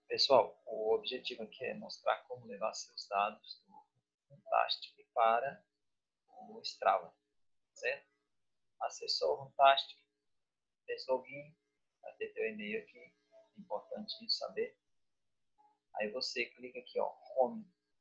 Pessoal, o objetivo aqui é mostrar como levar seus dados do Runtastic para o Strava, certo? Acessou o Runtastic, fez login, vai ter teu e-mail aqui, é importante isso saber. Aí você clica aqui, ó, Home.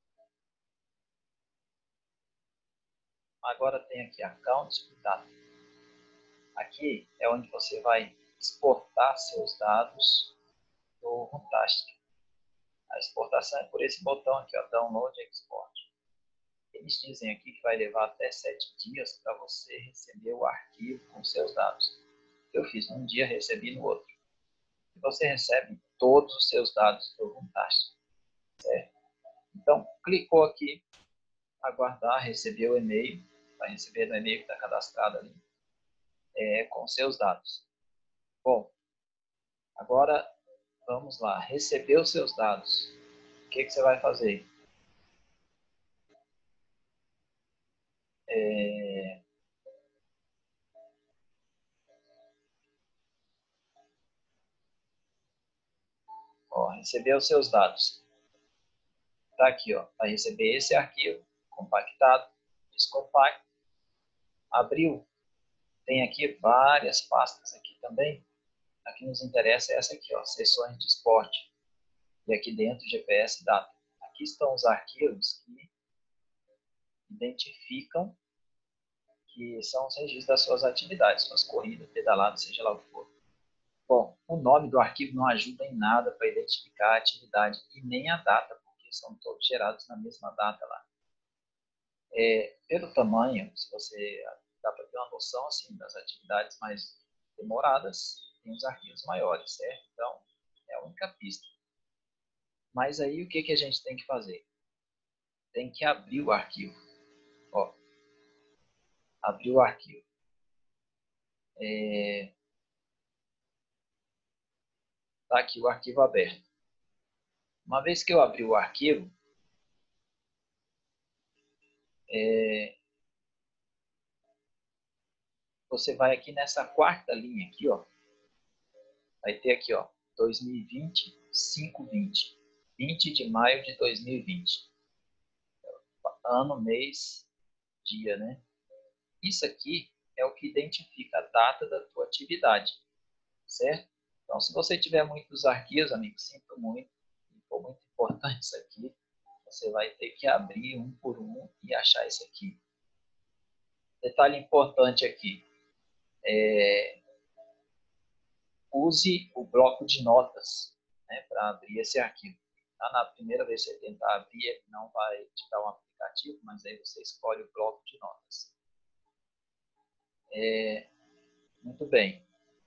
Agora tem aqui Accounts e Data. Aqui é onde você vai exportar seus dados do Runtastic. A exportação é por esse botão aqui, ó, Download e Export. Eles dizem aqui que vai levar até 7 dias para você receber o arquivo com seus dados. Eu fiz num dia, recebi no outro. E você recebe todos os seus dados do Runtastic, certo? Então, clicou aqui, aguardar, receber o e-mail, vai receber no e-mail que está cadastrado ali, com seus dados. Bom, agora vamos lá, receber os seus dados. O que você vai fazer? Receber os seus dados. Está aqui, ó, vai receber esse arquivo compactado, descompacto. Abriu, tem aqui várias pastas aqui também. A que nos interessa é essa aqui, ó, seções de esporte. E aqui dentro, GPS e data. Aqui estão os arquivos que identificam que são os registros das suas atividades, suas corridas, pedaladas, seja lá o que for. Bom, o nome do arquivo não ajuda em nada para identificar a atividade e nem a data, porque são todos gerados na mesma data lá. Pelo tamanho, se você dá para ter uma noção assim das atividades mais demoradas, tem os arquivos maiores, certo? Então, é a única pista. Mas aí o que a gente tem que fazer? Tem que abrir o arquivo. Ó, abrir o arquivo. Tá aqui o arquivo aberto. Uma vez que eu abri o arquivo, você vai aqui nessa quarta linha aqui, ó. Vai ter aqui, ó, 2020, 5/20. 20 de maio de 2020. Ano, mês, dia, né? Isso aqui é o que identifica a data da tua atividade, certo? Então, se você tiver muitos arquivos, amigo, sinto muito, for muito importante isso aqui, você vai ter que abrir um por um e achar isso aqui. Detalhe importante aqui, use o bloco de notas, né, para abrir esse arquivo. Tá? Na primeira vez que você tentar abrir, ele não vai te dar um aplicativo, mas aí você escolhe o bloco de notas. Muito bem.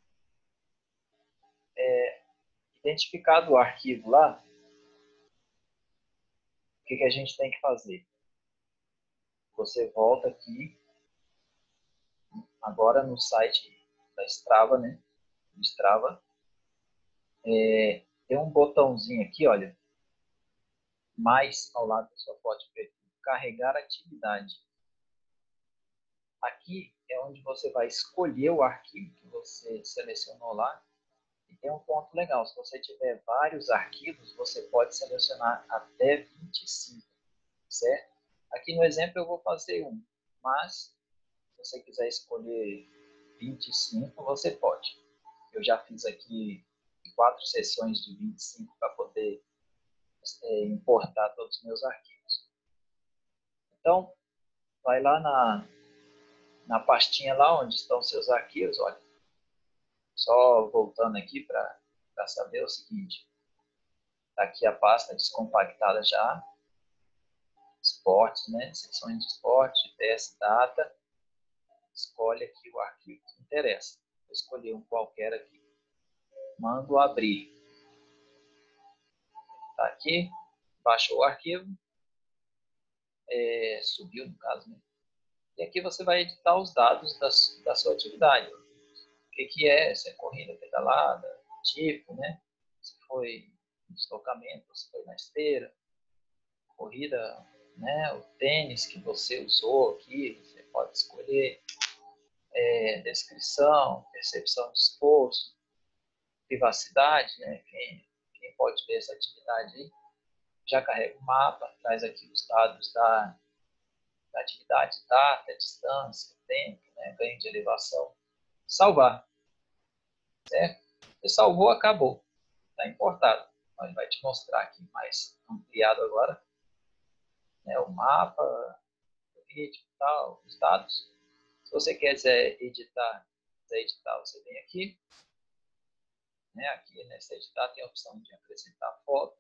Identificado o arquivo lá, o que a gente tem que fazer? Você volta aqui, agora no site da Strava, né? Do Strava. Tem um botãozinho aqui, olha, mais ao lado da sua foto de perfil, carregar atividade. Aqui é onde você vai escolher o arquivo que você selecionou lá. E tem um ponto legal, se você tiver vários arquivos, você pode selecionar até 25, certo? Aqui no exemplo eu vou fazer um, mas se você quiser escolher 25, você pode. Eu já fiz aqui 4 sessões de 25 para poder importar todos os meus arquivos. Então, vai lá na pastinha lá onde estão seus arquivos, olha. Só voltando aqui para saber o seguinte. Está aqui a pasta descompactada já. Esportes, né? Seções de esporte, GPS, data. Escolhe aqui o arquivo que interessa. Vou escolher um qualquer aqui. Mando abrir. Está aqui. Baixou o arquivo. Subiu, no caso, né? E aqui você vai editar os dados da sua atividade. O que é, se é corrida, pedalada, tipo, né? Se foi deslocamento, se foi na esteira, corrida, né? O tênis que você usou aqui, você pode escolher, descrição, percepção de esforço, privacidade, né? quem pode ver essa atividade aí, já carrega o mapa, traz aqui os dados da atividade, data, distância, tempo, né, ganho de elevação. Salvar, certo? Você salvou, acabou. Está importado. Então, ele vai te mostrar aqui mais ampliado agora, né, o mapa, o ritmo, tal, os dados. Se você quiser editar, você vem aqui. Né, aqui nessa editar tem a opção de acrescentar foto.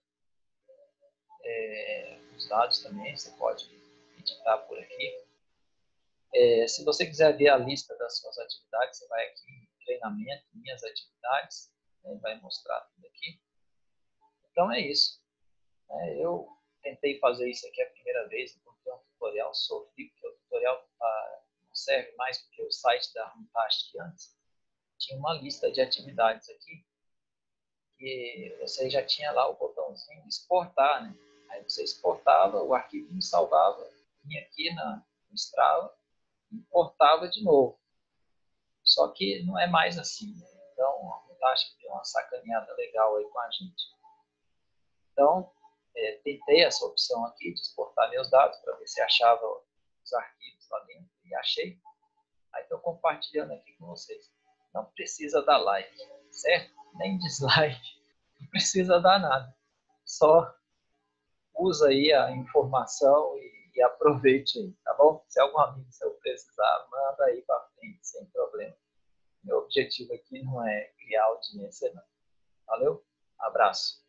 Os dados também, você pode editar por aqui. Se você quiser ver a lista das suas atividades, você vai aqui em treinamento, minhas atividades, né, vai mostrar tudo aqui. Então é isso. Eu tentei fazer isso aqui a primeira vez, encontrei um tutorial, sofri, porque o tutorial não serve mais, porque o site da Runtastic antes tinha uma lista de atividades aqui, que você já tinha lá o botãozinho de exportar, né? Aí você exportava, o arquivo salvava, vinha aqui no Strava, importava de novo. Só que não é mais assim, né? Então, a Runtastic deu uma sacaneada legal aí com a gente. Então, tentei essa opção aqui de exportar meus dados para ver se achava os arquivos lá dentro e achei. Aí estou compartilhando aqui com vocês. Não precisa dar like, certo? Nem dislike, não precisa dar nada. Só usa aí a informação e aproveite aí, tá bom? Se algum amigo seu precisar, manda aí para frente, sem problema. Meu objetivo aqui não é criar audiência, não. Valeu? Abraço.